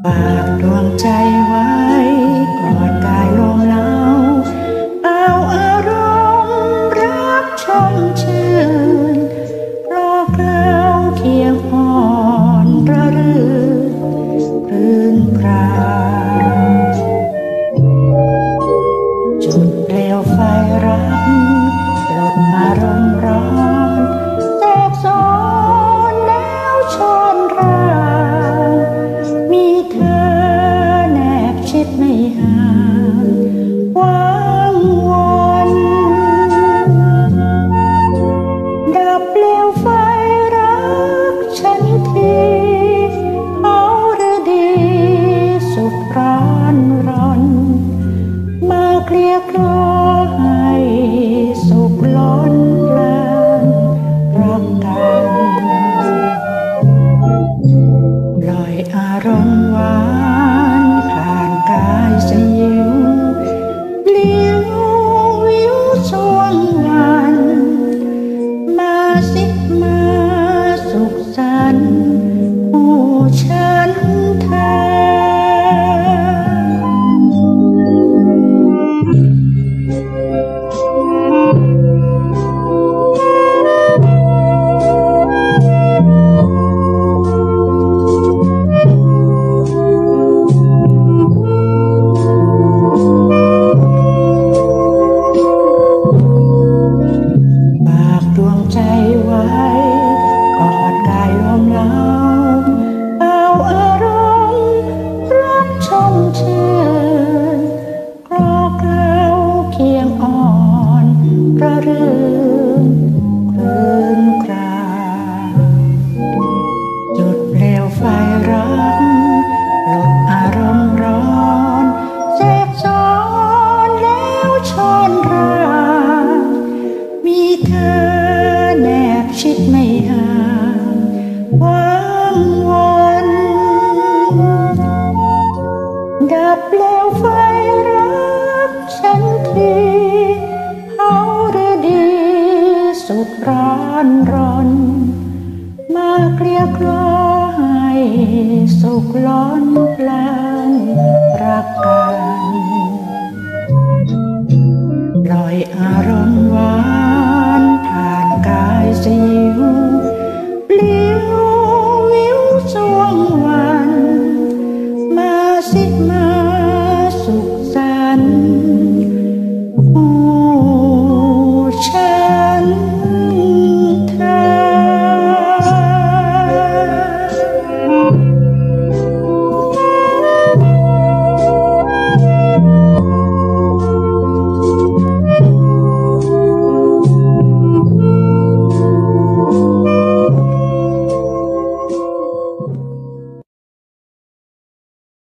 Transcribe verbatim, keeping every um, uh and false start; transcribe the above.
ฝากดวงใจไว้กอดกายลมเล้าเอาอารมณ์รักชมชื่นรอเกล้าเคียงอ่อนระรื่นรื่นพรางจุดเปลวไฟรักหลดมารมร้อนแทรกซ้อนแล้วชนรามีเธอแนบชิดไม่ห่างวางวนดับเปลวไฟรักฉันทีเอาหรือดีสุขร้อนรนมาเกลียกล่อให้สุขล้นเพลินรักกันปล่อยอารมณ์หวานผ่านกายสยิวเลี้ยววิวสวงวันมาสิมาสุขสันต์คู่ฉันเธอดวงใจไว้กอดกายลมเล้าเอาอารมณ์รักชมชื่นกลอเกล้าเคียงอ่อนระรื่นคลื่นครางจุดเปลวไฟรักหลดอารมณ์ร้อนแทรกซ้อนแล้วชนรามีเธอแนบชิดไม่ห่างวางวนดับเปลวไฟรักฉันทีเอาหรือดีสุดร้อนรนมาเกลียกล่อให้สุขล้น